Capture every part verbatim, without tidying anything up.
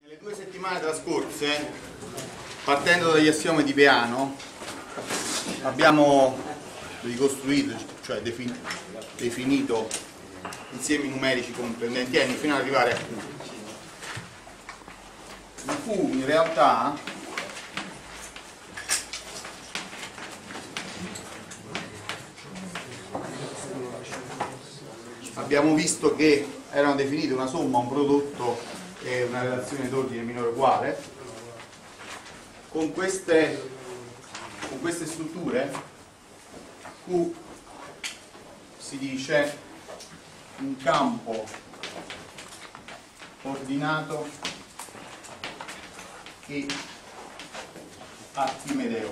Nelle due settimane trascorse, partendo dagli assiomi di Peano, abbiamo ricostruito, cioè definito insiemi numerici comprendenti n fino ad arrivare a Q. In Q in realtà abbiamo visto che erano definite una somma, un prodotto e una relazione d'ordine minore o uguale. Con queste, con queste strutture Q si dice un campo ordinato e archimedeo.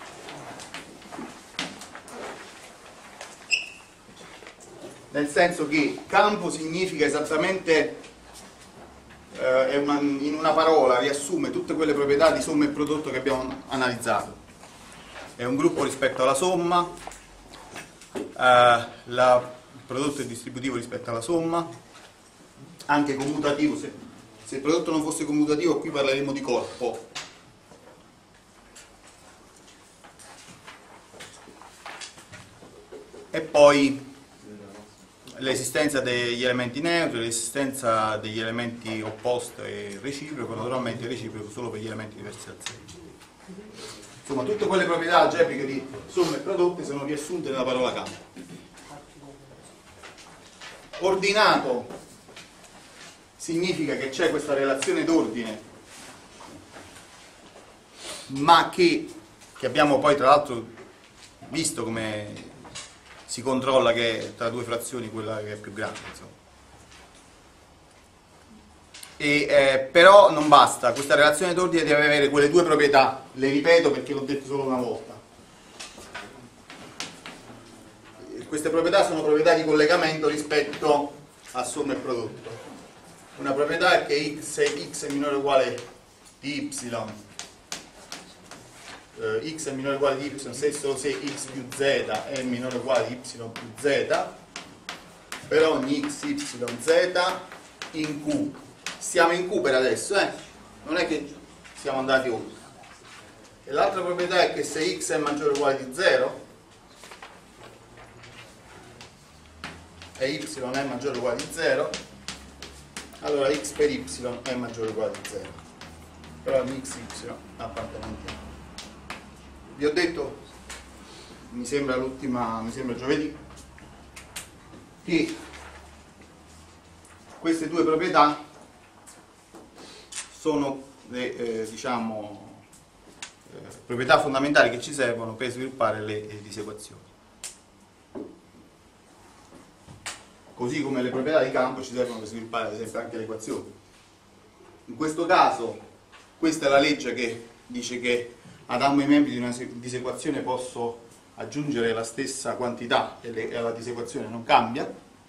Nel senso che campo significa esattamente, eh, è una, in una parola riassume tutte quelle proprietà di somma e prodotto che abbiamo analizzato. È un gruppo rispetto alla somma, eh, la, il prodotto è distributivo rispetto alla somma, anche commutativo. Se, se il prodotto non fosse commutativo, qui parleremo di corpo. E poi l'esistenza degli elementi neutri, l'esistenza degli elementi opposti e reciproco, naturalmente reciproco solo per gli elementi diversi da zero. Insomma, tutte quelle proprietà algebriche di somme e prodotti sono riassunte nella parola campo. Ordinato significa che c'è questa relazione d'ordine, ma che, che abbiamo poi tra l'altro visto come si controlla che è tra due frazioni quella che è più grande, insomma. E, eh, però non basta, questa relazione d'ordine deve avere quelle due proprietà, le ripeto perché l'ho detto solo una volta. Queste proprietà sono proprietà di collegamento rispetto a somma e prodotto. Una proprietà è che x, se x è minore o uguale di y, Uh, x è minore o uguale di y se solo se x più z è minore o uguale di y più z, per ogni x, y, z in Q. Siamo in Q per adesso, eh? Non è che siamo andati oltre. E l'altra proprietà è che se x è maggiore o uguale di zero e y è maggiore o uguale di zero, allora x per y è maggiore o uguale di zero, per ogni x, y appartenenti a. Vi ho detto, mi sembra l'ultima, mi sembra giovedì, che queste due proprietà sono le eh, diciamo, eh, proprietà fondamentali che ci servono per sviluppare le eh, disequazioni. Così come le proprietà di campo ci servono per sviluppare ad esempio anche le equazioni. In questo caso, questa è la legge che dice che ad ambo i membri di una disequazione posso aggiungere la stessa quantità e, le, e la disequazione non cambia.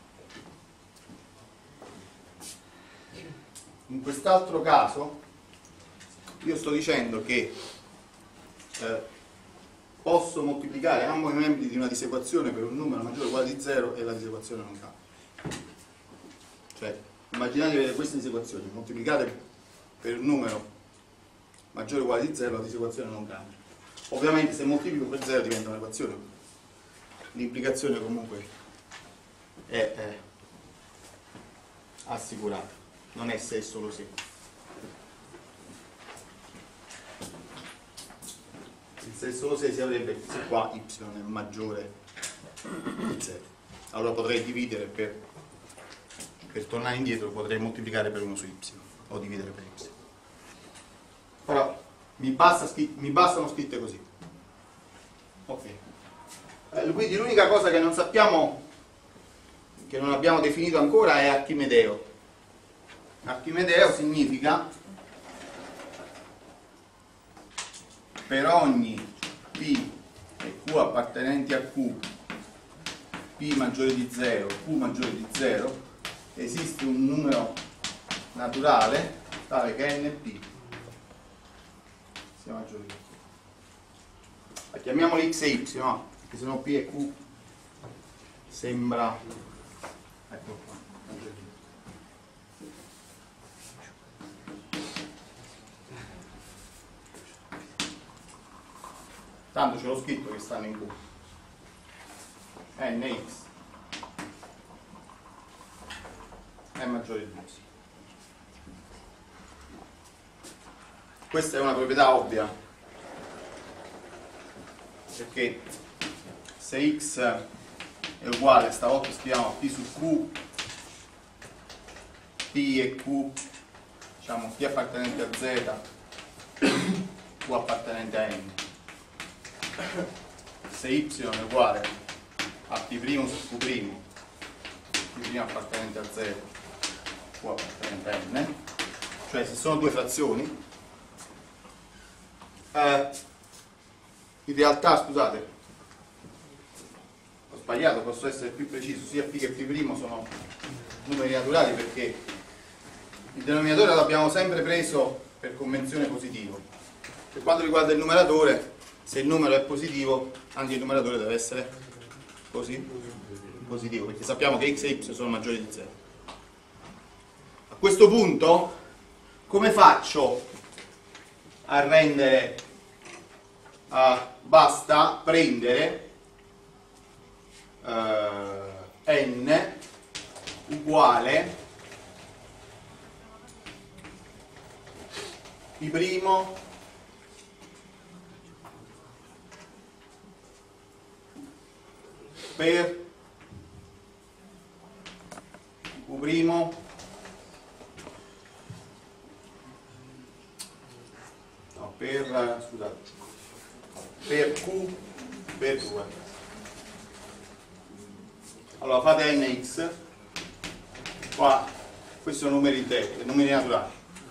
In quest'altro caso io sto dicendo che eh, posso moltiplicare ambo i membri di una disequazione per un numero maggiore o uguale di zero e la disequazione non cambia. Cioè, immaginate di avere queste disequazioni moltiplicate per un numero maggiore o uguale di zero, la disequazione non cambia. Ovviamente se moltiplico per zero diventa un'equazione. L'implicazione comunque è, è assicurata, non è se e solo se. Il se e solo se si avrebbe se qua y è maggiore di zero. Allora potrei dividere per, per tornare indietro, potrei moltiplicare per uno su y o dividere per y. Però mi, basta, mi bastano scritte così. Ok. Eh, quindi l'unica cosa che non sappiamo, che non abbiamo definito ancora, è archimedeo. Archimedeo significa per ogni P e Q appartenenti a Q, P maggiore di zero, Q maggiore di zero, esiste un numero naturale tale che N P sia maggiore di Q. Chiamiamoli x e y, no? Perché sennò P e Q sembra, ecco qua, tanto ce l'ho scritto che stanno in Q, nx è maggiore di due. Questa è una proprietà ovvia, perché se x è uguale, stavolta scriviamo P su Q, P e Q, diciamo P appartenente a Z, Q appartenente a N. Se y è uguale a P' su Q', P' appartenente a Z, Q appartenente a N, cioè se sono due frazioni, eh, in realtà, scusate, ho sbagliato, posso essere più preciso, sia P che P' sono numeri naturali perché il denominatore l'abbiamo sempre preso per convenzione positivo. Per quanto riguarda il numeratore, se il numero è positivo, anche il numeratore deve essere così positivo, perché sappiamo che x e y sono maggiori di zero. A questo punto, come faccio a rendere, uh, basta prendere uh, n uguale P' per Q' no, per, scusate, per Q per due. Allora fate nx, qua questi sono numeri interi, numeri naturali.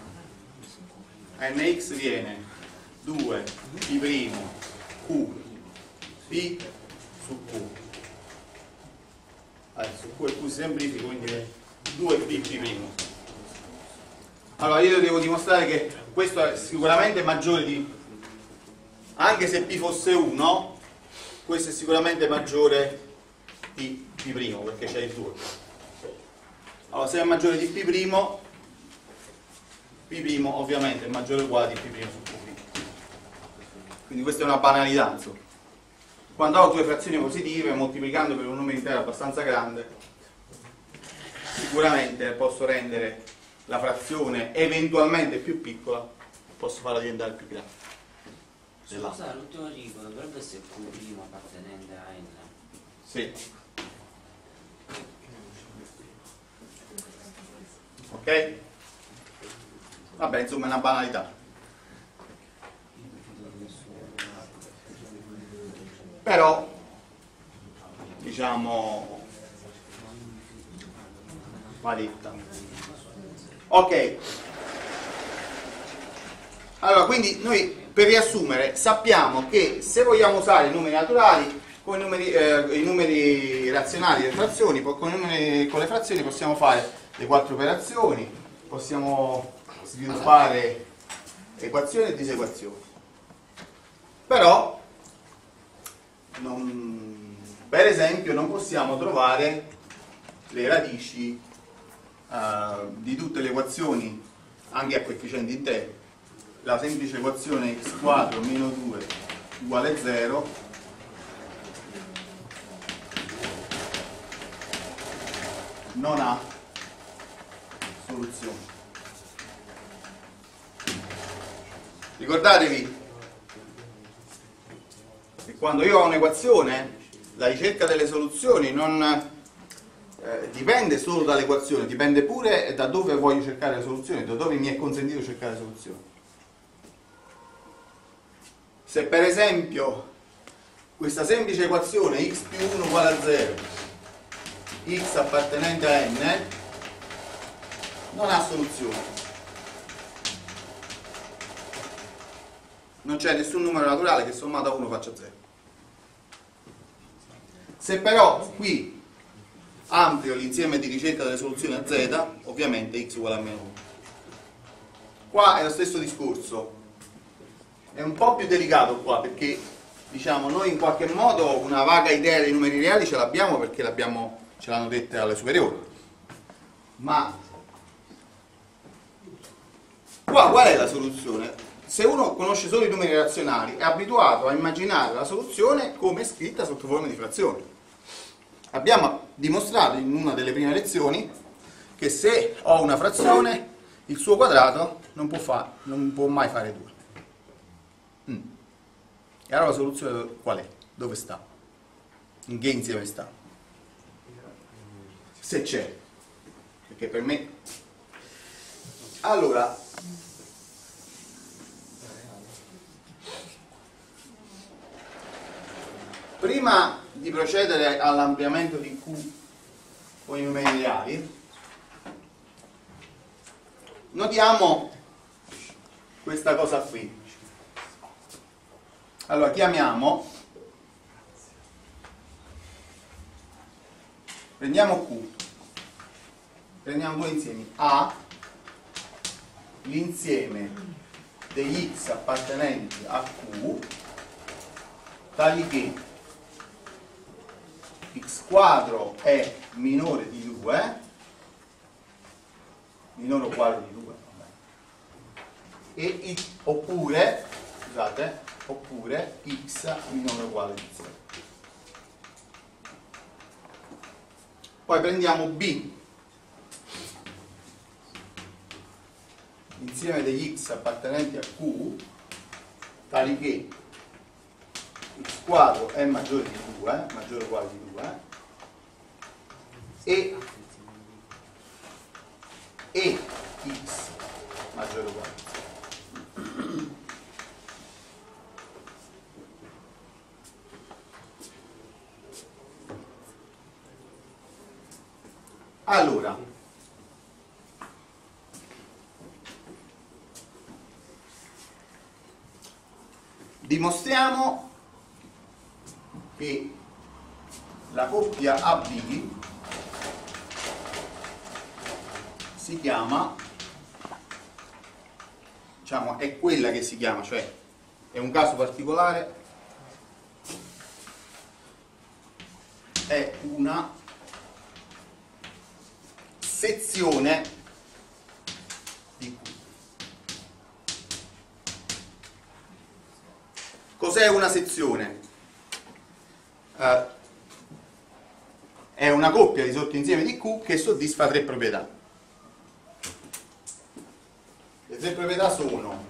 Nx viene due P' Q P su Q. Adesso Q e Q si semplifica, quindi due P P'. Allora io devo dimostrare che questo è sicuramente maggiore di, anche se P fosse uno, questo è sicuramente maggiore di P', perché c'è il due. Allora se è maggiore di P', P' ovviamente è maggiore o uguale di P' su Q'. Quindi questa è una banalità, insomma. Quando ho due frazioni positive, moltiplicando per un numero intero abbastanza grande, sicuramente posso rendere la frazione eventualmente più piccola, posso farla diventare più grande. Scusa, l'ultimo rigo dovrebbe essere Q' appartenente a N. Sì. Ok? Vabbè, insomma è una banalità. Però, diciamo, va detta. Ok. Allora, quindi noi, per riassumere, sappiamo che se vogliamo usare i numeri naturali, con i numeri, eh, i numeri razionali delle frazioni, con, i numeri, con le frazioni possiamo fare le quattro operazioni, possiamo sviluppare equazioni e disequazioni. Però, non, per esempio, non possiamo trovare le radici uh, di tutte le equazioni, anche a coefficienti interi. La semplice equazione x quadro meno due uguale zero non ha soluzione. Ricordatevi che quando io ho un'equazione, la ricerca delle soluzioni non eh, dipende solo dall'equazione, dipende pure da dove voglio cercare le soluzioni, da dove mi è consentito cercare le soluzioni. Se per esempio questa semplice equazione x più uno uguale a zero, x appartenente a n, non ha soluzione. Non c'è nessun numero naturale che sommato a uno faccia zero. Se però qui amplio l'insieme di ricerca delle soluzioni a z, ovviamente x uguale a meno uno. Qua è lo stesso discorso. È un po' più delicato qua, perché diciamo noi in qualche modo una vaga idea dei numeri reali ce l'abbiamo perché l'abbiamo, ce l'hanno dette alle superiori. Ma qua qual è la soluzione? se uno conosce solo i numeri razionali è abituato a immaginare la soluzione come scritta sotto forma di frazione. Abbiamo dimostrato in una delle prime lezioni che se ho una frazione il suo quadrato non può, fa, non può mai fare due. Mm. E allora la soluzione qual è? Dove sta? In che insieme sta? Se c'è. Perché per me... Allora... Prima di procedere all'ampliamento di Q con i numeri reali, notiamo questa cosa qui. Allora chiamiamo, prendiamo Q, prendiamo due insiemi A, l'insieme degli X appartenenti a Q, tali che x quadro è minore di due, minore o uguale di due, e i, oppure, scusate, oppure x minore o uguale di zero. Poi prendiamo B, insieme degli x appartenenti a Q, tali che x quadro è maggiore di due, maggiore o uguale di due, e, e x maggiore o uguale di zero. Allora, dimostriamo che la coppia A B si chiama, diciamo, è quella che si chiama, cioè è un caso particolare, è una sezione di Q. Cos'è una sezione? Uh, è una coppia di sottoinsiemi di Q che soddisfa tre proprietà. Le tre proprietà sono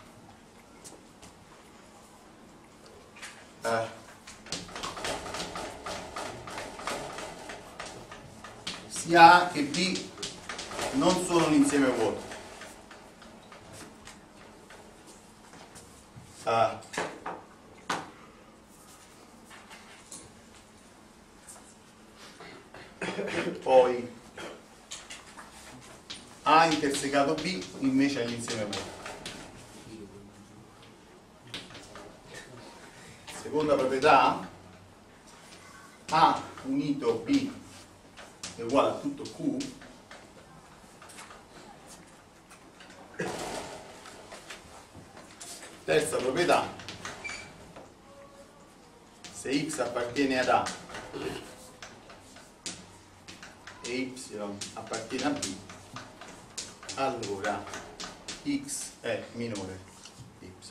uh, sia A che B non sono un insieme vuoto. Uh, Poi A intersecato B invece è l'insieme vuoto. Seconda proprietà, A unito B è uguale a tutto Q. Terza proprietà, se X appartiene ad A e Y appartiene a B, allora X è minore di Y.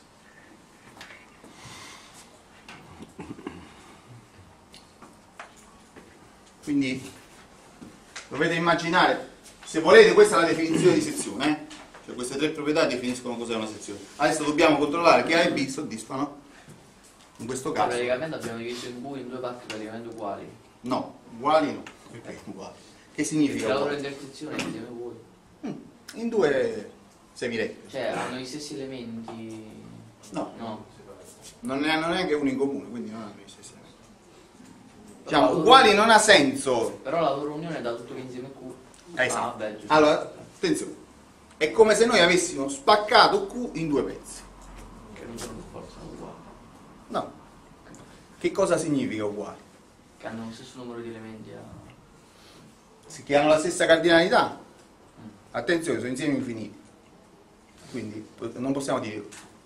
Quindi dovete immaginare, se volete, questa è la definizione di sezione, eh? Cioè queste tre proprietà definiscono cos'è una sezione. Adesso dobbiamo controllare che A e B soddisfano, in questo caso. Praticamente abbiamo diviso in B in due parti praticamente uguali. No, uguali no, perché uguali. Che significa? La loro intersezione è insieme vuoti. Mm, in due semiretti. Cioè hanno gli stessi elementi. No, No. non ne hanno neanche uno in comune, quindi non hanno gli stessi elementi. Diciamo, uguali non ha senso. Però la loro unione dà tutto l'insieme Q. Eh, esatto. Ah, vabbè, giusto. Allora, attenzione. È come se noi avessimo spaccato Q in due pezzi. Che non sono per forza uguali. No. Che cosa significa uguali? Che hanno lo stesso numero di elementi a... Che hanno la stessa cardinalità. Attenzione, sono insiemi infiniti. Quindi non possiamo dire.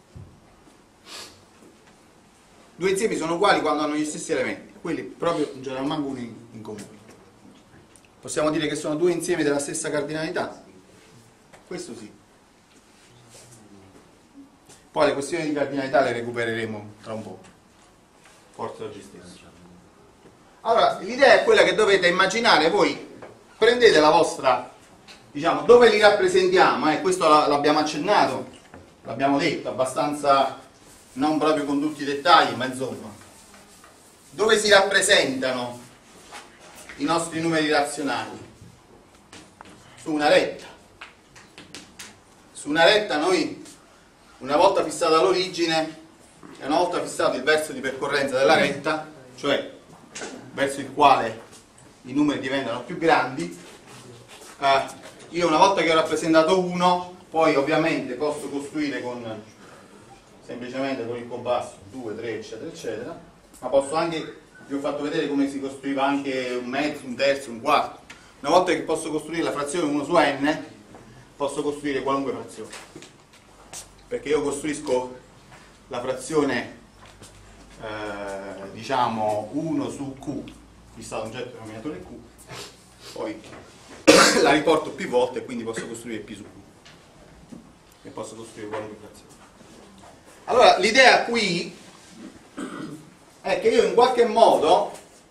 Due insiemi sono uguali quando hanno gli stessi elementi. Quelli proprio non ce n'è manco uno in, in comune. Possiamo dire che sono due insiemi della stessa cardinalità? Questo sì. Poi le questioni di cardinalità le recupereremo tra un po', forse oggi stesso. Allora, l'idea è quella che dovete immaginare voi, prendete la vostra, diciamo, dove li rappresentiamo, eh, questo l'abbiamo accennato, l'abbiamo detto, abbastanza, non proprio con tutti i dettagli, ma insomma, dove si rappresentano i nostri numeri razionali? Su una retta. Su una retta noi, una volta fissata l'origine e una volta fissato il verso di percorrenza della retta, cioè verso il quale i numeri diventano più grandi, eh, io una volta che ho rappresentato uno, poi ovviamente posso costruire con semplicemente con il compasso due, tre, eccetera, eccetera, ma posso anche, vi ho fatto vedere come si costruiva anche un mezzo, un terzo, un quarto. Una volta che posso costruire la frazione uno su n, posso costruire qualunque frazione, perché io costruisco la frazione eh, diciamo uno su q, fissato un oggetto denominatore q, poi la riporto più volte e quindi posso costruire p su q e posso costruire qualunque frazione. Allora l'idea qui è che io in qualche modo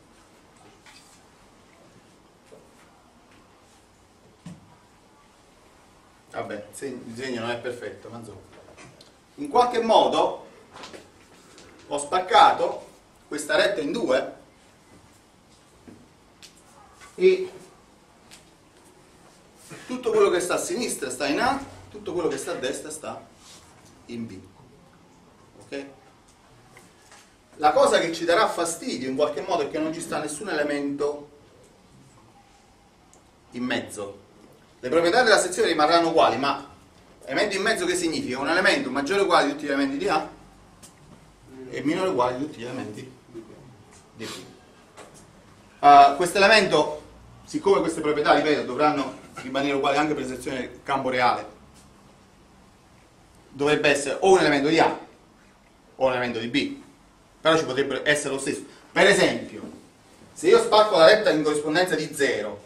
vabbè, il disegno non è perfetto, ma insomma, in qualche modo ho spaccato questa retta in due e tutto quello che sta a sinistra sta in A, tutto quello che sta a destra sta in B. Ok? La cosa che ci darà fastidio in qualche modo è che non ci sta nessun elemento in mezzo. Le proprietà della sezione rimarranno uguali, ma elemento in mezzo che significa? Un elemento maggiore o uguale di tutti gli elementi di A e minore o uguale di tutti gli elementi di B. Uh, questo elemento, siccome queste proprietà, ripeto, dovranno rimanere uguali anche per la sezione del campo reale, dovrebbe essere o un elemento di A o un elemento di B, però ci potrebbe essere lo stesso. Per esempio, se io spacco la retta in corrispondenza di zero,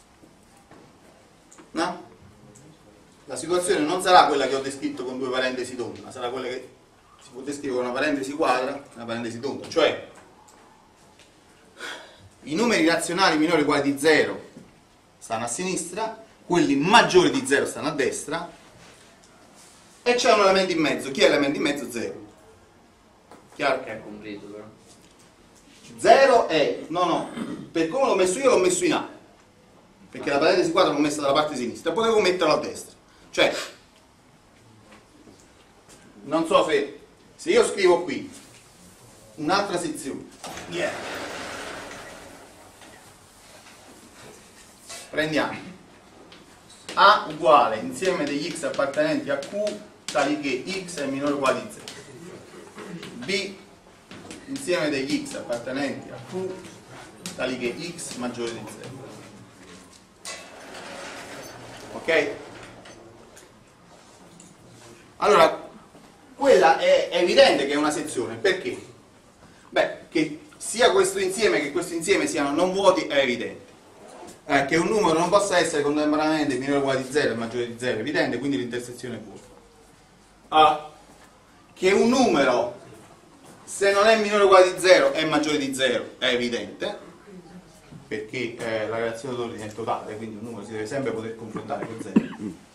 no? La situazione non sarà quella che ho descritto con due parentesi tonde, ma sarà quella che si può descrivere con una parentesi quadra e una parentesi tonda, cioè i numeri razionali minori o uguali di zero stanno a sinistra, quelli maggiori di zero stanno a destra e c'è un elemento in mezzo. Chi è l'elemento in mezzo? zero. Chiaro? Che è completo però. zero è, no no, per come l'ho messo io l'ho messo in A, perché la parentesi quadra l'ho messa dalla parte sinistra, potevo metterla a destra. Cioè, non so se, se io scrivo qui un'altra sezione, yeah. Prendiamo A uguale insieme degli x appartenenti a Q tali che x è minore o uguale di zero, B insieme degli x appartenenti a Q tali che x maggiore di zero. Ok? Allora, quella è, è evidente che è una sezione, perché? Beh, che sia questo insieme che questo insieme siano non vuoti è evidente. Eh, che un numero non possa essere contemporaneamente minore o uguale di zero e maggiore di zero è evidente, quindi l'intersezione è vuota. Ah, che un numero, se non è minore o uguale di zero, è maggiore di zero è evidente, perché eh, la relazione d'ordine è totale, quindi un numero si deve sempre poter confrontare con zero.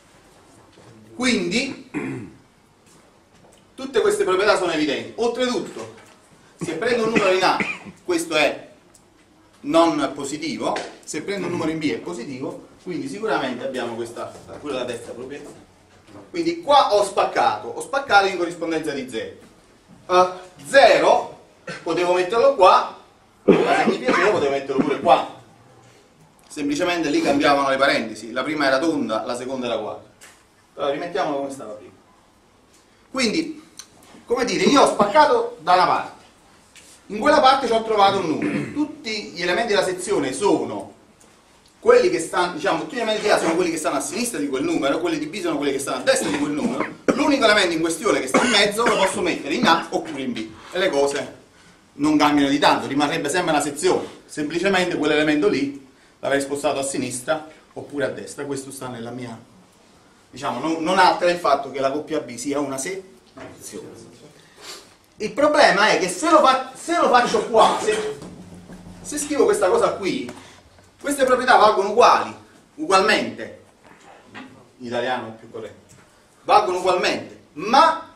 Quindi tutte queste proprietà sono evidenti. Oltretutto, se prendo un numero in A, questo è non positivo, se prendo un numero in B è positivo, quindi sicuramente abbiamo questa, quella la terza proprietà. Quindi qua ho spaccato, ho spaccato in corrispondenza di zero. Uh, zero potevo metterlo qua, ma se mi piaceva potevo metterlo pure qua. Semplicemente lì cambiavano le parentesi, la prima era tonda, la seconda era quadra. Allora rimettiamolo come stava prima. Quindi, come dire, io ho spaccato da una parte. In quella parte ci ho trovato un numero. Tutti gli elementi della sezione sono quelli che stanno, diciamo, tutti gli elementi di A sono quelli che stanno a sinistra di quel numero, quelli di B sono quelli che stanno a destra di quel numero. L'unico elemento in questione che sta in mezzo lo posso mettere in A oppure in B. E le cose non cambiano di tanto, rimarrebbe sempre una sezione. Semplicemente quell'elemento lì l'avrei spostato a sinistra oppure a destra. Questo sta nella mia, diciamo, non, non altera il fatto che la coppia B sia una, se, Il problema è che se lo, fa, se lo faccio qua, se, se scrivo questa cosa qui, queste proprietà valgono uguali, ugualmente. In italiano è più corretto. Valgono ugualmente, ma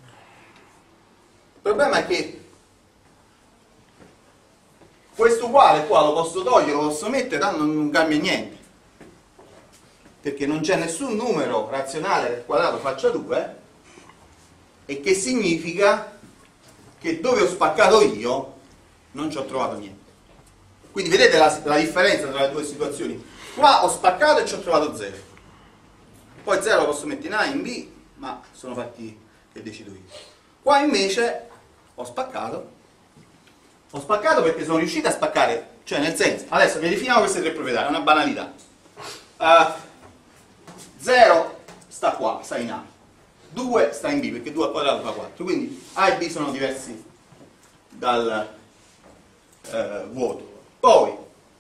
il problema è che questo uguale qua lo posso togliere, lo posso mettere, tanto non cambia niente. Perché non c'è nessun numero razionale che al quadrato faccia due, e che significa che dove ho spaccato io non ci ho trovato niente. Quindi vedete la, la differenza tra le due situazioni. Qua ho spaccato e ci ho trovato zero. Poi zero lo posso mettere in A, in B, ma sono fatti che decido io. Qua invece ho spaccato. Ho spaccato perché sono riuscito a spaccare, cioè nel senso, adesso verifichiamo queste tre proprietà, è una banalità. Uh, zero sta qua, sta in A. due sta in B, perché due al quadrato fa quattro. Quindi A e B sono diversi dal uh, vuoto. Poi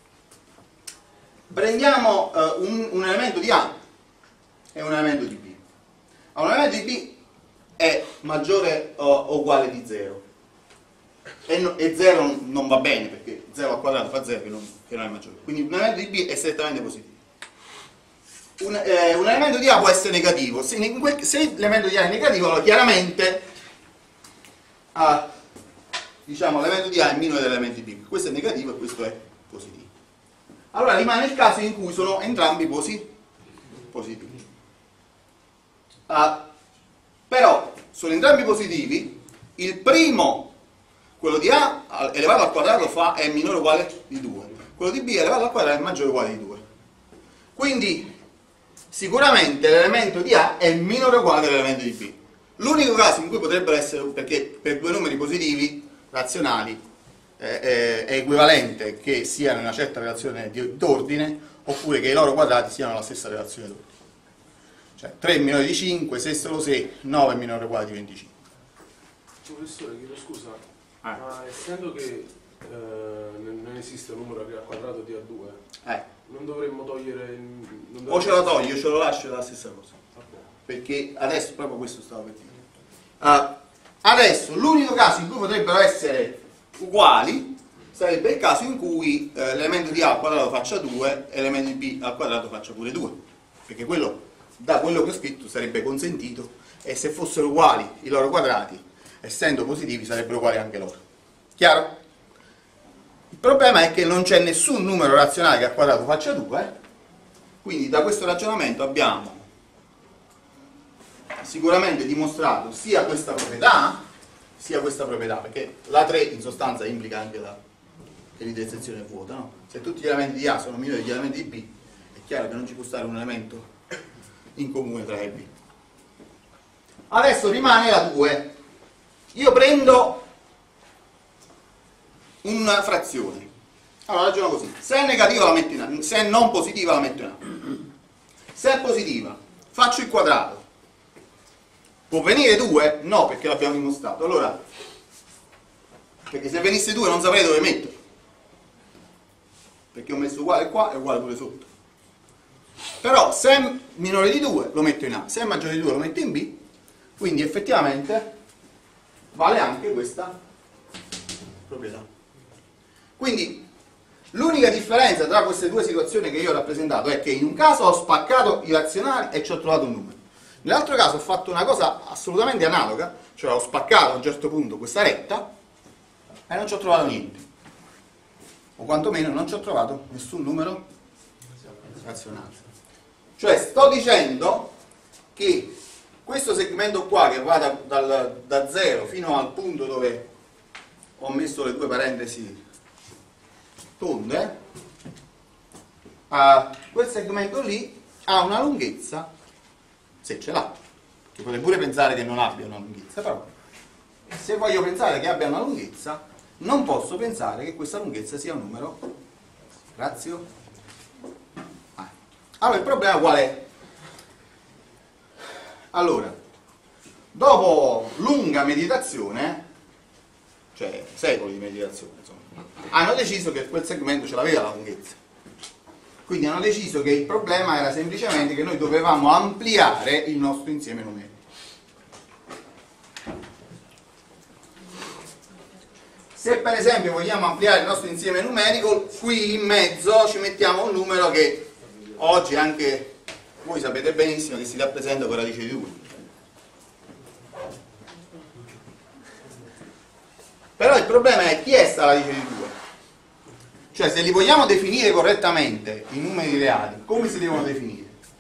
prendiamo uh, un, un elemento di A e un elemento di B. Un elemento di B è maggiore o, o uguale di zero. E, no, e zero non, non va bene, perché zero al quadrato fa zero, che non, che non è maggiore. Quindi un elemento di B è strettamente positivo. Un, eh, un elemento di A può essere negativo. Se, se l'elemento di A è negativo, allora chiaramente ah, diciamo, l'elemento di A è minore dell'elemento di B. Questo è negativo e questo è positivo. Allora rimane il caso in cui sono entrambi posi, positivi. Ah, però sono entrambi positivi. Il primo, quello di A elevato al quadrato, fa è minore o uguale di due. Quello di B elevato al quadrato è maggiore o uguale di due. Quindi sicuramente l'elemento di A è minore o uguale dell'elemento di B. L'unico caso in cui potrebbero essere, perché per due numeri positivi razionali eh, eh, è equivalente che siano in una certa relazione di d'ordine, oppure che i loro quadrati siano la stessa relazione d'ordine. Cioè tre è minore di cinque, se solo se nove è minore o uguale di venticinque. Professore, chiedo scusa, ah. ma essendo che eh, non esiste un numero che al quadrato di A due, eh. non dovremmo togliere... Non dovremmo o ce lo toglio o ce lo lascio, è la stessa cosa. Okay. Perché adesso proprio questo stavo per dire. Uh, adesso l'unico caso in cui potrebbero essere uguali sarebbe il caso in cui eh, l'elemento di A al quadrato faccia due e l'elemento di B al quadrato faccia pure due. Perché quello, da quello che ho scritto, sarebbe consentito, e se fossero uguali i loro quadrati, essendo positivi, sarebbero uguali anche loro. Chiaro? Il problema è che non c'è nessun numero razionale che al quadrato faccia due, quindi da questo ragionamento abbiamo sicuramente dimostrato sia questa proprietà, sia questa proprietà, perché la tre in sostanza implica anche la, che l'intersezione è vuota, no? Se tutti gli elementi di A sono minori degli elementi di B, è chiaro che non ci può stare un elemento in comune tra A e B. Adesso rimane la due. Io prendo una frazione. Allora ragiono così: se è negativa la metto in A, se è non positiva la metto in A. Se è positiva faccio il quadrato. Può venire due? No, perché l'abbiamo dimostrato. Allora, perché se venisse due non saprei dove metterlo, perché ho messo uguale qua e uguale pure sotto. Però se è minore di due lo metto in A, se è maggiore di due lo metto in B. Quindi effettivamente vale anche questa proprietà. Quindi l'unica differenza tra queste due situazioni che io ho rappresentato è che in un caso ho spaccato i razionali e ci ho trovato un numero. Nell'altro caso ho fatto una cosa assolutamente analoga, cioè ho spaccato a un certo punto questa retta e non ci ho trovato niente. O quantomeno non ci ho trovato nessun numero razionale. Cioè sto dicendo che questo segmento qua, che va da, dal, da zero fino al punto dove ho messo le due parentesi tonde, uh, quel segmento lì ha una lunghezza, se ce l'ha, che potrei pure pensare che non abbia una lunghezza, però se voglio pensare che abbia una lunghezza, non posso pensare che questa lunghezza sia un numero razionale. Ah. Allora il problema qual è? Allora, dopo lunga meditazione, cioè secoli di meditazione, insomma, hanno deciso che quel segmento ce l'aveva la lunghezza. Quindi hanno deciso che il problema era semplicemente che noi dovevamo ampliare il nostro insieme numerico. Se per esempio vogliamo ampliare il nostro insieme numerico, qui in mezzo ci mettiamo un numero che oggi anche voi sapete benissimo che si rappresenta con radice di due. Però il problema è chi è sta radice di due? Cioè, se li vogliamo definire correttamente i numeri reali, come si devono definire?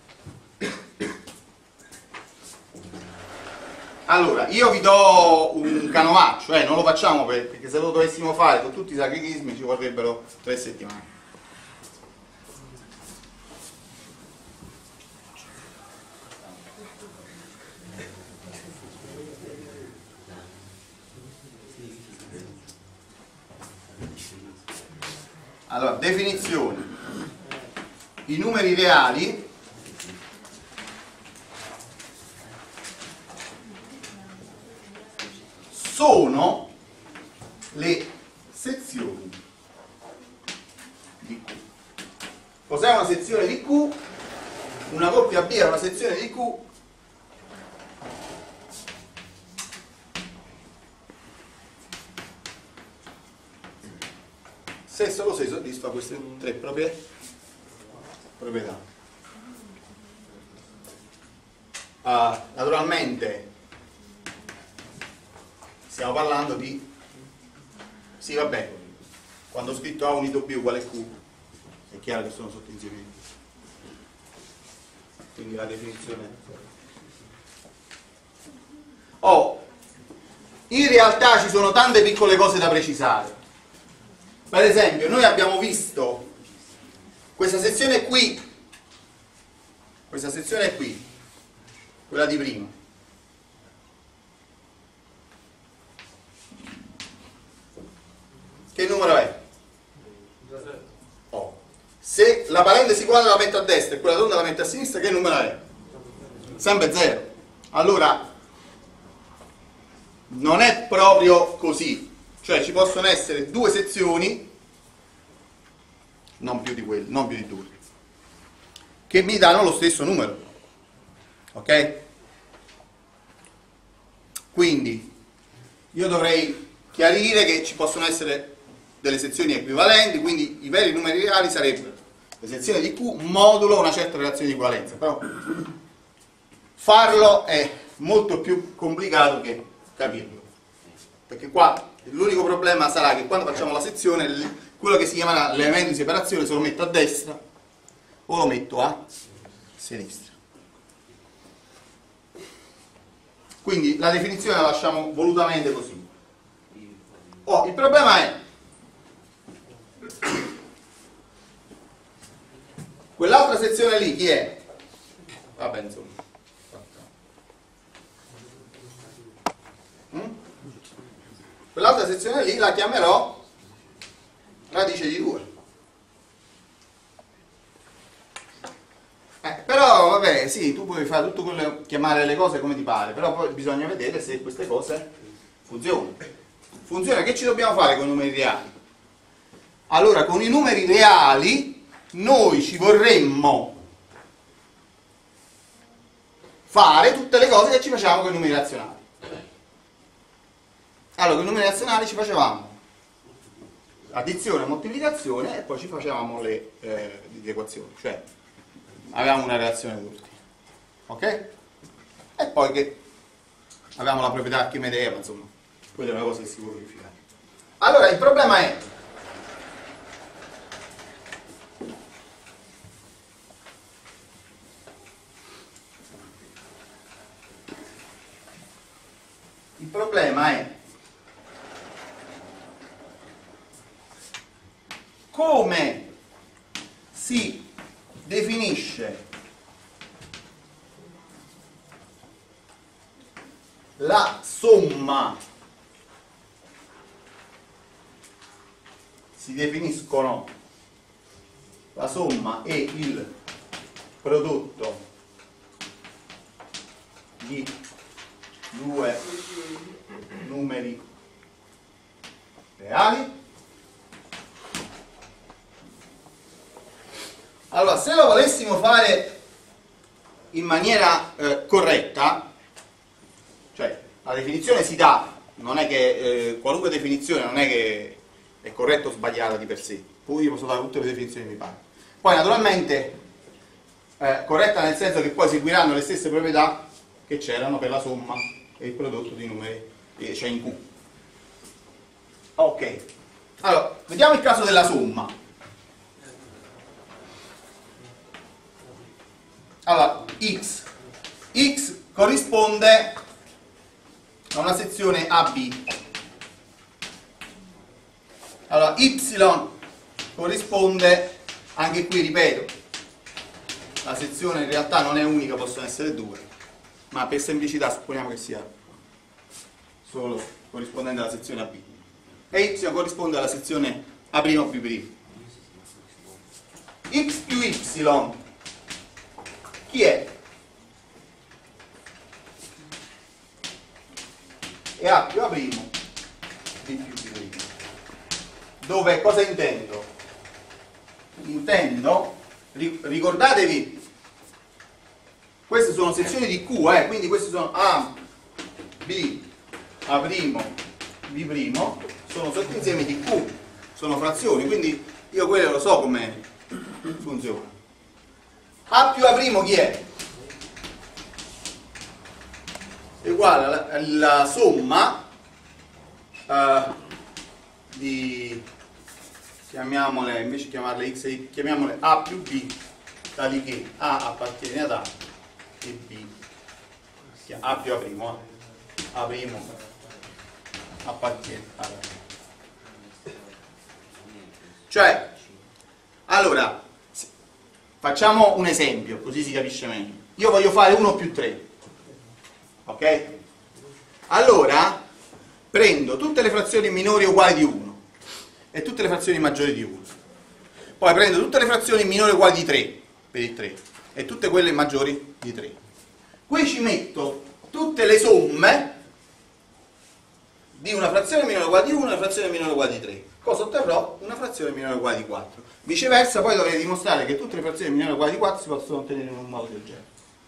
Allora, io vi do un canovaccio, eh, non lo facciamo per, perché se lo dovessimo fare con tutti i sacrifici ci vorrebbero tre settimane. Allora, definizione. I numeri reali sono le sezioni di Q. Cos'è una sezione di Q? Una coppia B è una sezione di Q se solo se soddisfa queste tre proprie proprietà. Uh, naturalmente stiamo parlando di, sì vabbè, quando ho scritto A unito B uguale Q è chiaro che sono sottoinsiemi, quindi la definizione. Oh, in realtà ci sono tante piccole cose da precisare. Per esempio, noi abbiamo visto questa sezione qui, questa sezione qui, quella di prima. Che numero è? Oh. Se la parentesi quadra la metto a destra e quella tonda la metto a sinistra, che numero è? Sempre zero. Allora, non è proprio così. Cioè ci possono essere due sezioni, non più di quelli, non più di due, che mi danno lo stesso numero. Ok? Quindi io dovrei chiarire che ci possono essere delle sezioni equivalenti, quindi i veri numeri reali sarebbero le sezioni di Q modulo una certa relazione di equivalenza, però farlo è molto più complicato che capirlo, perché qua l'unico problema sarà che quando facciamo la sezione quello che si chiama l'elemento di separazione se lo metto a destra o lo metto a sinistra. Quindi la definizione la lasciamo volutamente così. Oh, il problema è quell'altra sezione lì chi è? Vabbè, insomma. Mm? Quell'altra sezione lì la chiamerò radice di due. Eh, però vabbè, sì, tu puoi fare tutto quello, chiamare le cose come ti pare, però poi bisogna vedere se queste cose funzionano. Funziona, che ci dobbiamo fare con i numeri reali? Allora, con i numeri reali noi ci vorremmo fare tutte le cose che ci facciamo con i numeri razionali. Allora, con i numeri razionali ci facevamo addizione, moltiplicazione e poi ci facevamo le, eh, le equazioni, cioè avevamo una relazione d'ordine, ok? E poi che avevamo la proprietà archimedea, insomma, quella è una cosa che si può verificare. Allora, il problema è il problema è come si definisce la somma, si definiscono la somma e il prodotto di due numeri reali. Allora, se lo volessimo fare in maniera eh, corretta, cioè la definizione si dà non è che eh, qualunque definizione non è che è corretta o sbagliata di per sé, poi io posso dare tutte le definizioni che mi pare. Poi naturalmente eh, corretta nel senso che poi seguiranno le stesse proprietà che c'erano per la somma e il prodotto di numeri, eh, cioè in Q. Ok, allora vediamo il caso della somma. Allora, x x corrisponde a una sezione A B. Allora, y corrisponde, anche qui ripeto, la sezione in realtà non è unica, possono essere due, ma per semplicità supponiamo che sia solo corrispondente alla sezione A B. E y corrisponde alla sezione A' o B'. X più y chi è? E A più A', B più B'. Dove cosa intendo? Intendo, ricordatevi, queste sono sezioni di Q, eh, quindi questi sono A, B, A', B', sono sottoinsiemi di Q, sono frazioni, quindi io quello lo so come funziona. A più A' chi è? È uguale alla, alla somma uh, di, chiamiamole, invece di chiamarle x e y, chiamiamole A più B, tali che A appartiene ad A e B, A più A', eh. A' appartiene ad A. Cioè, allora, facciamo un esempio, così si capisce meglio. Io voglio fare uno più tre, ok? Allora, prendo tutte le frazioni minori o uguali di uno e tutte le frazioni maggiori di uno. Poi prendo tutte le frazioni minori o uguali di tre, per il tre, e tutte quelle maggiori di tre. Qui ci metto tutte le somme di una frazione minore o uguale di uno e una frazione minore o uguale di tre. Cosa otterrò? Una frazione minore o uguale di quattro. Viceversa, poi dovrei dimostrare che tutte le frazioni minori o uguali di quattro si possono ottenere in un modo del genere.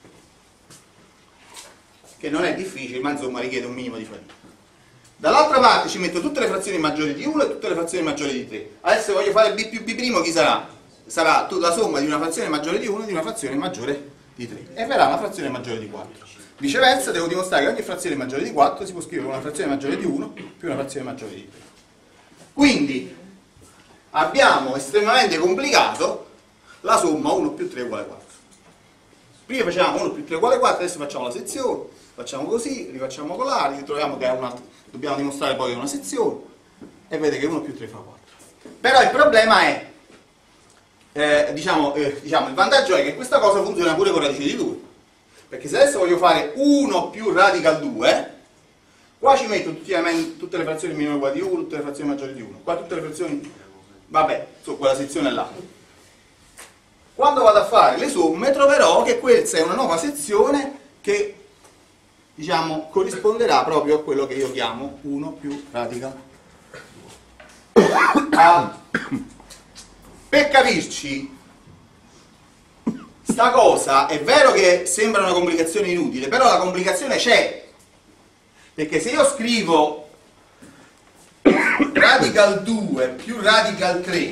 Che non è difficile, ma insomma richiede un minimo di fatica. Dall'altra parte ci metto tutte le frazioni maggiori di uno e tutte le frazioni maggiori di tre. Adesso voglio fare B più B', chi sarà? Sarà la somma di una frazione maggiore di uno e di una frazione maggiore di tre. E verrà una frazione maggiore di quattro. Viceversa, devo dimostrare che ogni frazione maggiore di quattro si può scrivere una frazione maggiore di uno più una frazione maggiore di tre. Quindi abbiamo estremamente complicato la somma uno più tre uguale quattro. Prima facevamo uno più tre uguale quattro, adesso facciamo la sezione, facciamo così, rifacciamo con l'A, ritroviamo che è un'altra, dobbiamo dimostrare poi che è una sezione e vedete che uno più tre fa quattro. Però il problema è, eh, diciamo, eh, diciamo, il vantaggio è che questa cosa funziona pure con radice di due. Perché se adesso voglio fare uno più radical due, qua ci metto tutti, tutte le frazioni minori o uguali di uno, tutte le frazioni maggiori di uno. Qua tutte le frazioni, vabbè, su quella sezione là. Quando vado a fare le somme troverò che questa è una nuova sezione che, diciamo, corrisponderà proprio a quello che io chiamo uno più radical. Ah, per capirci, sta cosa è vero che sembra una complicazione inutile, però la complicazione c'è. Perché se io scrivo radical due più radical tre,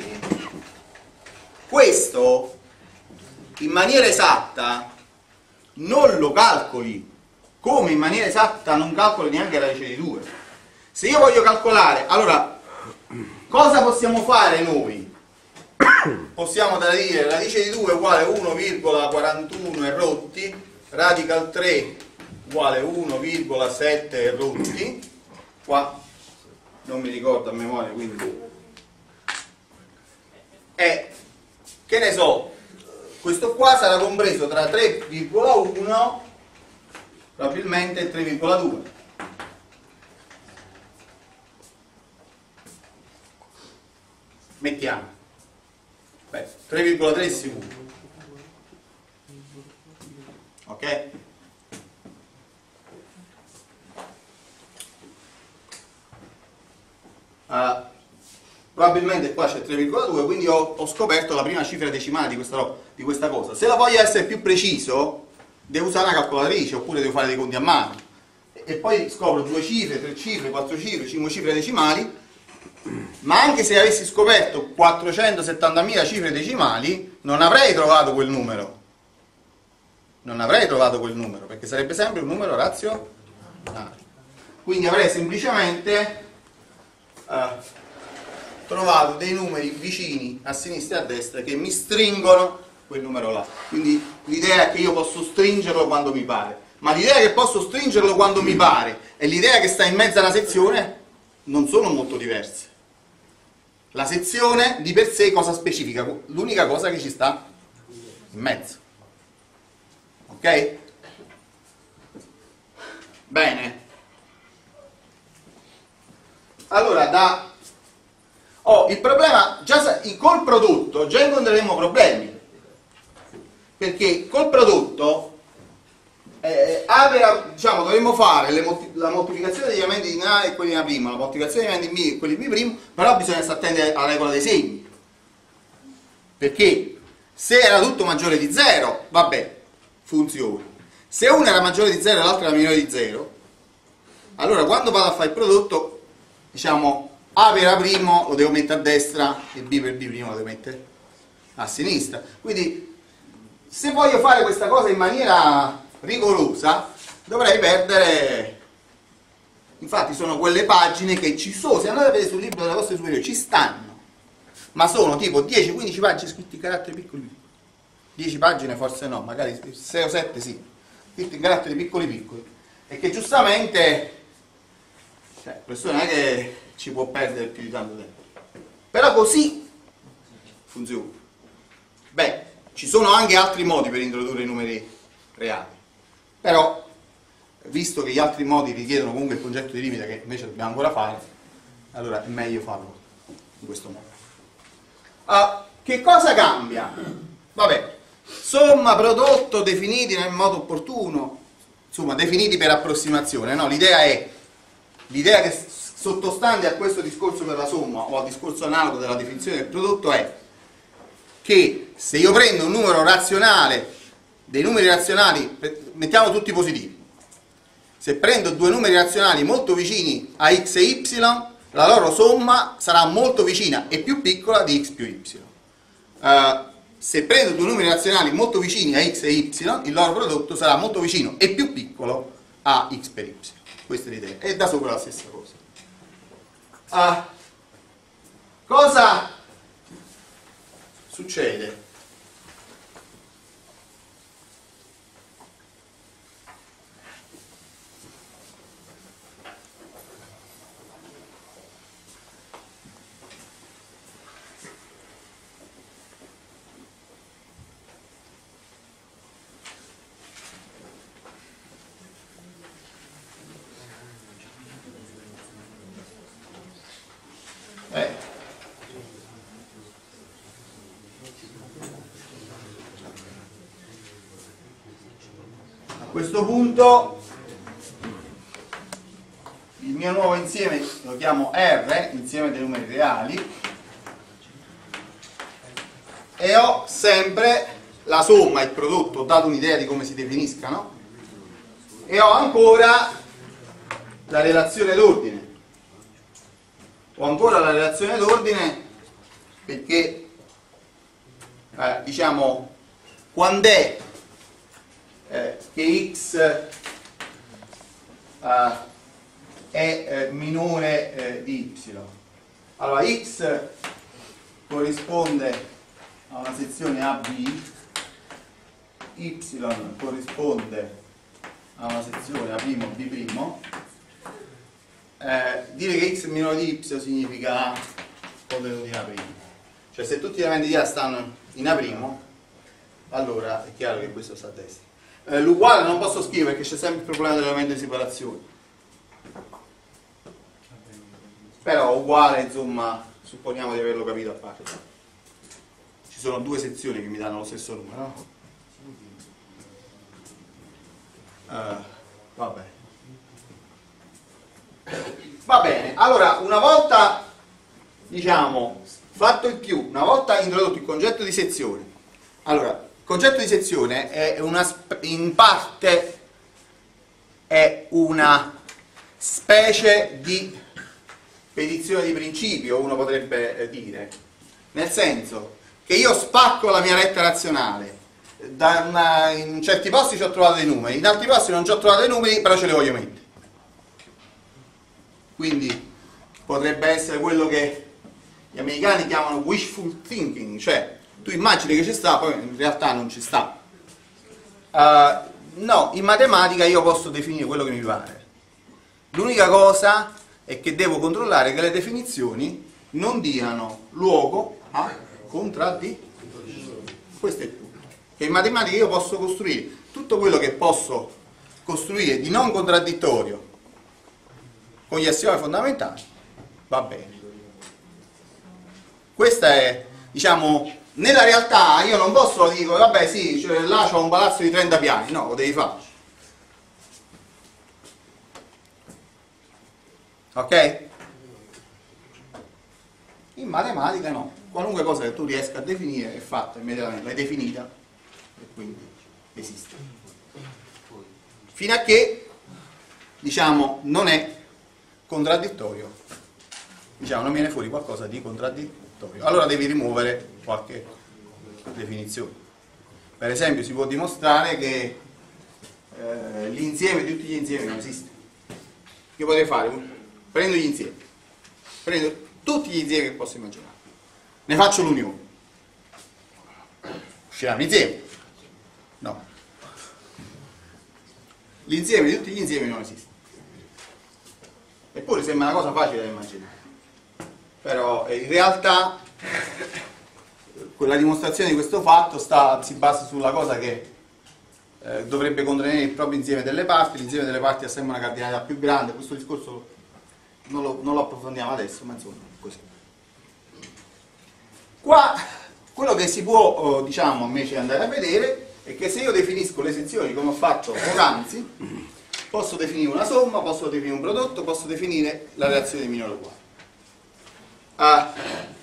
questo in maniera esatta non lo calcoli, come in maniera esatta non calcoli neanche la radice di due. Se io voglio calcolare, allora, cosa possiamo fare noi? Possiamo dire radice di due uguale uno virgola quarantuno e rotti, radical tre uguale uno virgola sette e rotti, qua non mi ricordo a memoria, quindi e che ne so, questo qua sarà compreso tra tre virgola uno probabilmente e tre virgola due. Mettiamo, beh, tre virgola tre è sicuro, ok? Uh, probabilmente qua c'è tre virgola due, quindi ho, ho scoperto la prima cifra decimale di questa, di questa cosa. Se la voglio essere più preciso, devo usare una calcolatrice oppure devo fare dei conti a mano. e poi scopro due cifre, tre cifre, quattro cifre, cinque cifre decimali, ma anche se avessi scoperto quattrocentosettantamila cifre decimali non avrei trovato quel numero. Non avrei trovato quel numero, perché sarebbe sempre un numero razionale. Quindi avrei semplicemente eh, trovato dei numeri vicini a sinistra e a destra che mi stringono quel numero là. Quindi l'idea è che io posso stringerlo quando mi pare, ma l'idea che posso stringerlo quando mi pare e l'idea che sta in mezzo a una sezione non sono molto diverse. La sezione di per sé cosa specifica? L'unica cosa che ci sta in mezzo. Ok? Bene. Allora, da... Oh, il problema, già col prodotto già incontreremo problemi, perché col prodotto eh, avere, diciamo, dovremmo fare le, la moltiplicazione degli elementi in A e quelli in A', la moltiplicazione degli elementi in B e quelli in B', però bisogna stare attenti alla regola dei segni, perché se era tutto maggiore di zero, vabbè, funziona. Se uno era maggiore di zero e l'altro era minore di zero, allora quando vado a fare il prodotto, diciamo, A per A' lo devo mettere a destra e B per B' lo devo mettere a sinistra. Quindi se voglio fare questa cosa in maniera rigorosa dovrei perdere, infatti sono quelle pagine che ci sono, se andate a vedere sul libro della vostra superiore ci stanno, ma sono tipo dieci quindici pagine scritte in caratteri piccoli piccoli, dieci pagine forse no, magari sei o sette sì, scritte in caratteri piccoli piccoli, e che giustamente, cioè, questo non è che ci può perdere più di tanto tempo, però così funziona. Beh, ci sono anche altri modi per introdurre i numeri reali, però visto che gli altri modi richiedono comunque il concetto di limite che invece dobbiamo ancora fare, allora è meglio farlo in questo modo. Uh, che cosa cambia? Vabbè, somma, prodotto definiti nel modo opportuno, insomma definiti per approssimazione, no? L'idea è, l'idea che sottostante a questo discorso per la somma o al discorso analogo della definizione del prodotto è che se io prendo un numero razionale, dei numeri razionali, mettiamo tutti positivi, se prendo due numeri razionali molto vicini a x e y, la loro somma sarà molto vicina e più piccola di x più y. Uh, se prendo due numeri razionali molto vicini a x e y, il loro prodotto sarà molto vicino e più piccolo a x per y. Questa è l'idea. E da sopra la stessa cosa. Uh, cosa succede? Eh. A questo punto il mio nuovo insieme lo chiamo R, insieme dei numeri reali, e ho sempre la somma e il prodotto, ho dato un'idea di come si definiscano, e ho ancora la relazione d'ordine. Ho ancora la relazione d'ordine perché eh, diciamo quando è eh, che x eh, è eh, minore eh, di y. Allora x corrisponde a una sezione A B, y corrisponde a una sezione A' B'. Eh, dire che x è minore di y significa A contenuto in A'. Cioè se tutti gli elementi di A stanno in A', allora è chiaro che questo sta a destra. Eh, l'uguale non posso scrivere perché c'è sempre il problema dell'elemento di separazione. Però uguale, insomma, supponiamo di averlo capito a parte. Ci sono due sezioni che mi danno lo stesso numero, no? Uh, vabbè. Va bene, allora una volta diciamo fatto il più, una volta introdotto il concetto di sezione, allora il concetto di sezione è una, in parte è è una specie di petizione di principio, uno potrebbe dire, nel senso che io spacco la mia retta razionale, da una, in certi posti ci ho trovato dei numeri, in altri posti non ci ho trovato dei numeri, però ce li voglio mettere. Quindi potrebbe essere quello che gli americani chiamano wishful thinking, cioè tu immagini che ci sta, poi in realtà non ci sta. Uh, no, in matematica io posso definire quello che mi pare. L'unica cosa è che devo controllare che le definizioni non diano luogo a contraddizioni. Questo è tutto. Che in matematica io posso costruire tutto quello che posso costruire di non contraddittorio con gli assiomi fondamentali, va bene. Questa è, diciamo, nella realtà io non posso dire, vabbè sì, cioè, là c'ho un palazzo di trenta piani, no, lo devi fare. Ok? In matematica no, qualunque cosa che tu riesca a definire è fatta immediatamente, l'hai definita e quindi esiste. Fino a che, diciamo, non è contraddittorio, diciamo, non viene fuori qualcosa di contraddittorio, allora devi rimuovere qualche definizione. Per esempio si può dimostrare che eh, l'insieme di tutti gli insiemi non esiste. Che potrei fare? Prendo gli insiemi, prendo tutti gli insiemi che posso immaginare, ne faccio l'unione, usciranno insieme? No, l'insieme di tutti gli insiemi non esiste. Eppure sembra una cosa facile da immaginare, però in realtà la dimostrazione di questo fatto sta, si basa sulla cosa che eh, dovrebbe contenere il proprio insieme delle parti, l'insieme delle parti ha sempre una cardinalità più grande, questo discorso non lo, non lo approfondiamo adesso, ma insomma così. Qua quello che si può eh, diciamo invece andare a vedere è che se io definisco le sezioni come ho fatto poc'anzi, posso definire una somma, posso definire un prodotto, posso definire la relazione di minore uguale. Uh,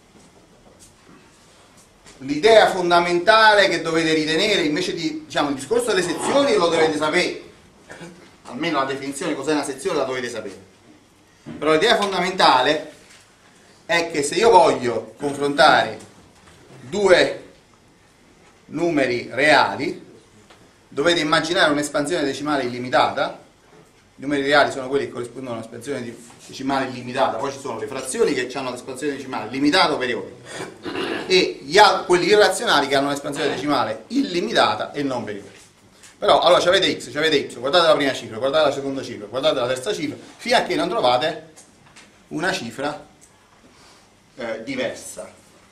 l'idea fondamentale che dovete ritenere invece di, diciamo, il discorso delle sezioni lo dovete sapere, almeno la definizione cos'è una sezione la dovete sapere, però l'idea fondamentale è che se io voglio confrontare due numeri reali dovete immaginare un'espansione decimale illimitata. I numeri reali sono quelli che corrispondono a un'espansione decimale illimitata, poi ci sono le frazioni che hanno l'espansione decimale limitata o periodica e gli altri, quelli irrazionali che hanno un'espansione decimale illimitata e non periodica. Però allora ci avete x, ci avete y, guardate la prima cifra, guardate la seconda cifra, guardate la terza cifra, fino a che non trovate una cifra eh, diversa.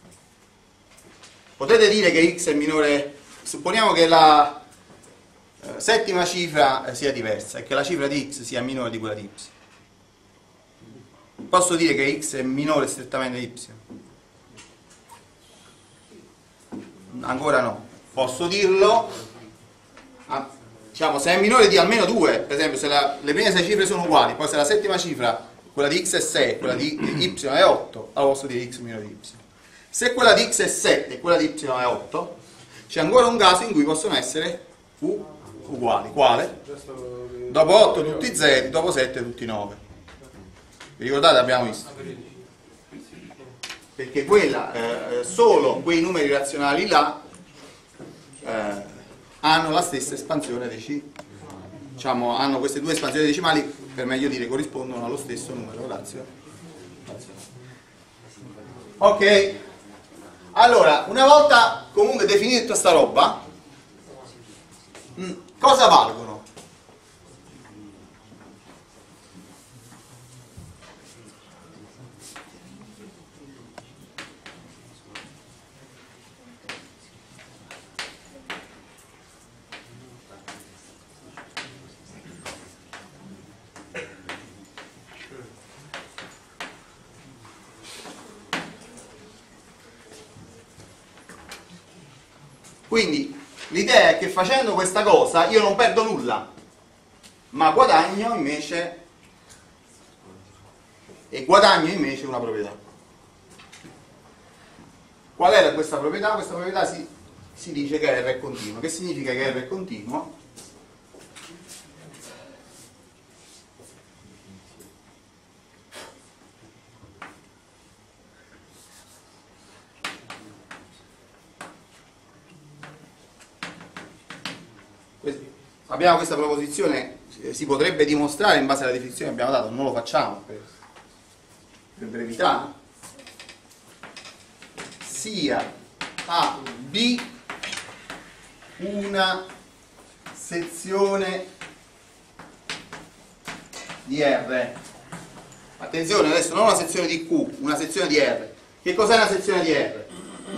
Potete dire che x è minore, supponiamo che la eh, settima cifra eh, sia diversa e che la cifra di x sia minore di quella di y. Posso dire che x è minore strettamente di y? Ancora no. Posso dirlo, ah, diciamo, se è minore di almeno due, per esempio se la, le prime sei cifre sono uguali, poi se la settima cifra, quella di x è sei, quella di y è otto, allora posso dire x minore di y. Se quella di x è sette e quella di y è otto, c'è ancora un caso in cui possono essere u uguali. Quale? Dopo otto tutti zero, dopo sette tutti nove. Vi ricordate? Abbiamo visto. Perché quella, eh, solo quei numeri razionali là eh, hanno la stessa espansione decimale. Diciamo, hanno queste due espansioni decimali, per meglio dire, corrispondono allo stesso numero razionale. Ok? Allora, una volta comunque definita tutta sta roba, mh, cosa valgono? Quindi l'idea è che facendo questa cosa io non perdo nulla, ma guadagno invece e guadagno invece una proprietà. Qual è questa proprietà? Questa proprietà si, si dice che R è continuo. Che significa che R è continuo? abbiamo questa proposizione, si potrebbe dimostrare in base alla definizione che abbiamo dato, non lo facciamo per, per brevità, sia A B una sezione di R. Attenzione, adesso non una sezione di Q, una sezione di R. Che cos'è una sezione di R?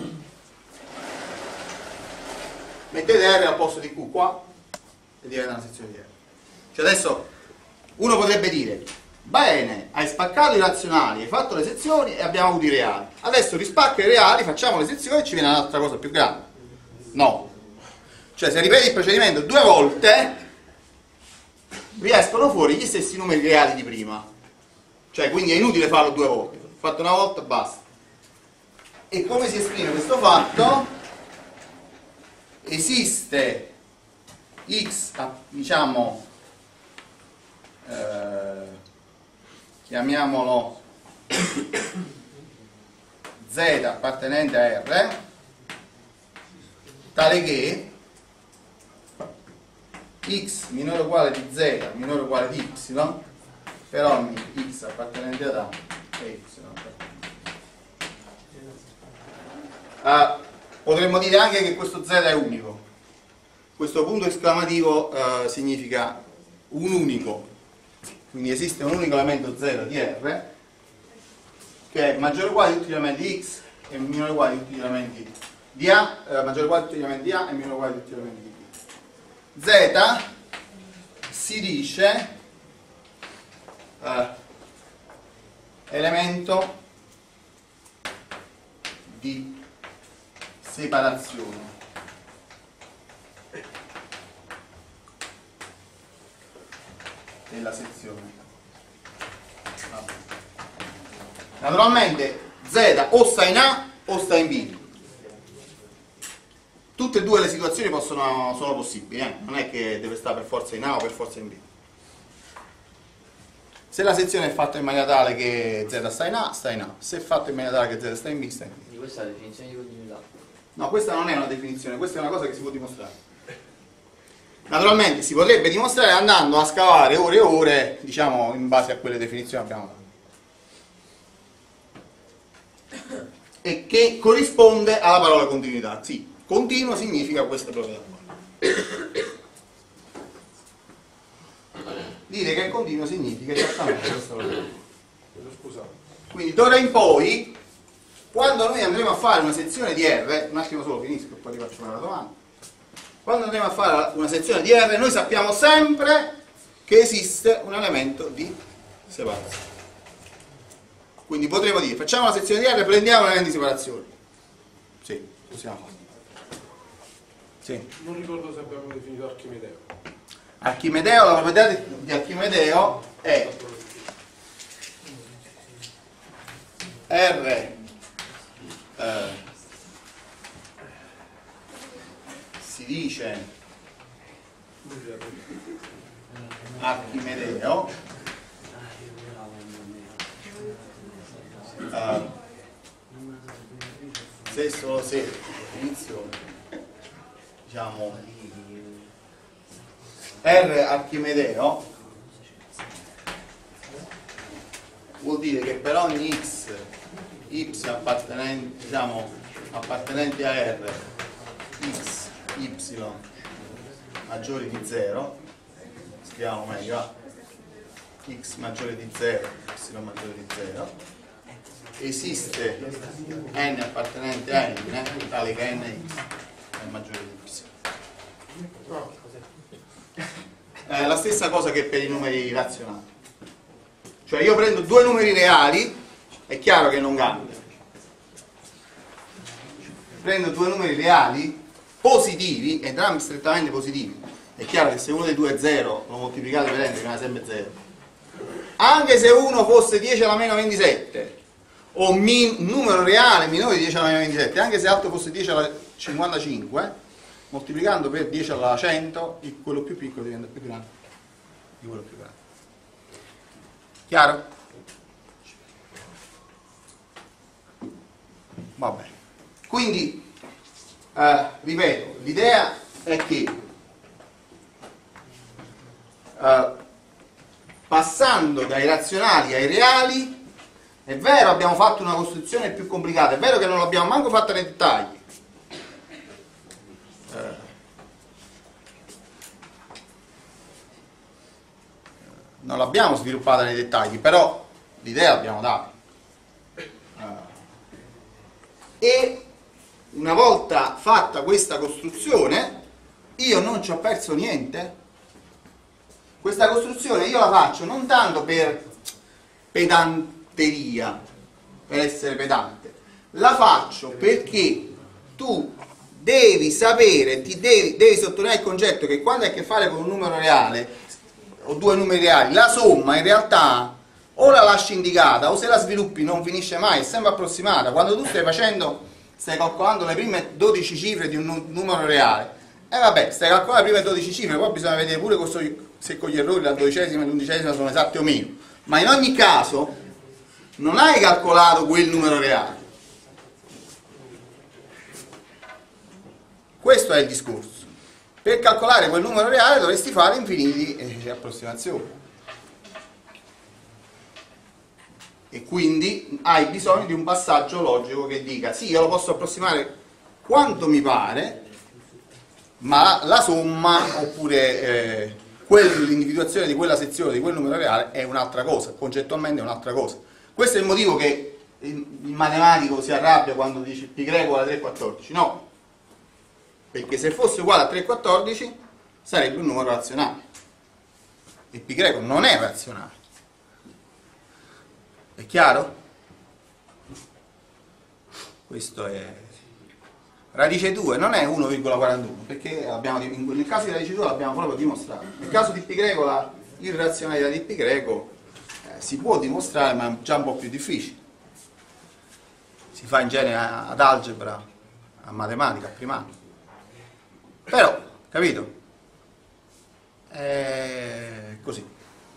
Mettete R al posto di Q qua e diventa una sezione di R. Cioè adesso uno potrebbe dire: bene, hai spaccato i razionali, hai fatto le sezioni e abbiamo avuto i reali. Adesso rispacca i reali, facciamo le sezioni e ci viene un'altra cosa più grande. No. Cioè se ripeti il procedimento due volte riescono fuori gli stessi numeri reali di prima. Cioè quindi è inutile farlo due volte. Fatto una volta basta. E come si esprime questo fatto? Esiste x, diciamo, eh, chiamiamolo z appartenente a R, tale che x minore o uguale di z minore o uguale di y per ogni x appartenente ad A e y appartenente. Uh, potremmo dire anche che questo z è unico. Questo punto esclamativo uh, significa un unico, quindi esiste un unico elemento z di R che è maggiore o uguale di tutti gli elementi di x e minore o uguale di tutti gli elementi di A, uh, maggiore o uguale di tutti gli elementi di A e minore o uguale di tutti gli elementi di B. Z si dice uh, elemento di separazione. Della sezione. Naturalmente Z o sta in A o sta in B. Tutte e due le situazioni possono, sono possibili, eh? Non è che deve stare per forza in A o per forza in B. Se la sezione è fatta in maniera tale che Z sta in A, sta in A. Se è fatta in maniera tale che Z sta in B, sta in B. Quindi questa è la definizione di continuità. No, questa non è una definizione, questa è una cosa che si può dimostrare. Naturalmente si potrebbe dimostrare andando a scavare ore e ore, diciamo, in base a quelle definizioni che abbiamo dato. E che corrisponde alla parola continuità. Sì, continuo significa questa proprietà qua. Dire che è continuo significa esattamente questa proprietà. Scusate. Quindi d'ora in poi, quando noi andremo a fare una sezione di R, un attimo solo finisco e poi ti faccio una domanda. Quando andremo a fare una sezione di R, noi sappiamo sempre che esiste un elemento di separazione. Quindi potremo dire, facciamo una sezione di R, prendiamo un elemento di separazione. Sì, possiamo fare. Sì. Non ricordo se abbiamo definito Archimedeo. Archimedeo, la proprietà di Archimedeo è R eh, si dice Archimedeo eh, se solo se definizione, diciamo R Archimedeo vuol dire che per ogni x y appartenente, diciamo, appartenente a R x, y maggiori di zero, scriviamo meglio, ah, x maggiore di zero, y maggiore di zero, esiste n appartenente a n tale che nx è maggiore di y. È la stessa cosa che per i numeri razionali. Cioè io prendo due numeri reali, è chiaro che non cambia. Prendo due numeri reali positivi, entrambi strettamente positivi. È chiaro che se uno dei due è zero, lo moltiplicate per n, rimane sempre zero. Anche se uno fosse dieci alla meno ventisette, o min, un numero reale minore di dieci alla meno ventisette, anche se l'altro fosse dieci alla cinquantacinque, moltiplicando per dieci alla cento, quello più piccolo diventa più grande di quello più grande. Chiaro? Va bene. Quindi, eh, ripeto, l'idea è che eh, passando dai razionali ai reali. È vero, abbiamo fatto una costruzione più complicata, è vero che non l'abbiamo manco fatta nei dettagli. Eh, non l'abbiamo sviluppata nei dettagli, però l'idea l'abbiamo data. E una volta fatta questa costruzione, io non ci ho perso niente. Questa costruzione io la faccio non tanto per pedanteria, per essere pedante, la faccio perché tu devi sapere, ti devi, devi sottolineare il concetto che quando hai a che fare con un numero reale o due numeri reali, la somma in realtà o la lasci indicata o se la sviluppi non finisce mai, è sempre approssimata. Quando tu stai facendo, stai calcolando le prime dodici cifre di un nu- numero reale, e eh vabbè, stai calcolando le prime dodici cifre, poi bisogna vedere pure questo, se con gli errori la dodicesima e l'undicesima sono esatti o meno, ma in ogni caso non hai calcolato quel numero reale. Questo è il discorso. Per calcolare quel numero reale dovresti fare infiniti eh, approssimazioni. E quindi hai bisogno di un passaggio logico che dica sì, io lo posso approssimare quanto mi pare, ma la somma oppure eh, l'individuazione di quella sezione, di quel numero reale è un'altra cosa, concettualmente è un'altra cosa. Questo è il motivo che il matematico si arrabbia quando dice pi greco uguale a tre quattordici. No, perché se fosse uguale a tre quattordici sarebbe un numero razionale e pi greco non è razionale. È chiaro? Questo è radice due, non è uno virgola quarantuno, perché abbiamo, nel caso di radice due l'abbiamo proprio dimostrato. Nel caso di pi greco la irrazionalità di pi greco eh, si può dimostrare, ma è già un po' più difficile. Si fa in genere ad algebra, a matematica, a primario. Però, capito? È così.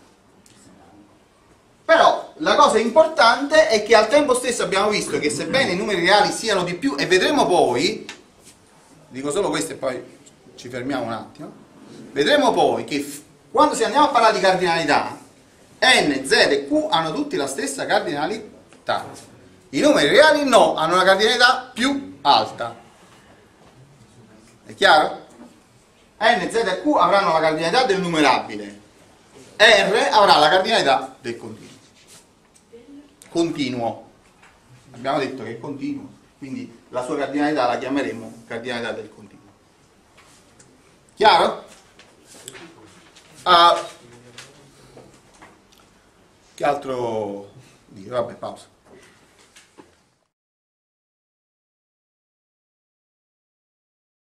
Però la cosa importante è che al tempo stesso abbiamo visto che sebbene i numeri reali siano di più, e vedremo poi, dico solo questo e poi ci fermiamo un attimo, vedremo poi che f- quando si andiamo a parlare di cardinalità, n, z e q hanno tutti la stessa cardinalità. I numeri reali no, hanno una cardinalità più alta. È chiaro? N, z e q avranno la cardinalità del numerabile, R avrà la cardinalità del continuo. Continuo, abbiamo detto che è continuo, quindi la sua cardinalità la chiameremo cardinalità del continuo. Chiaro? Uh, che altro dire? Vabbè, pausa.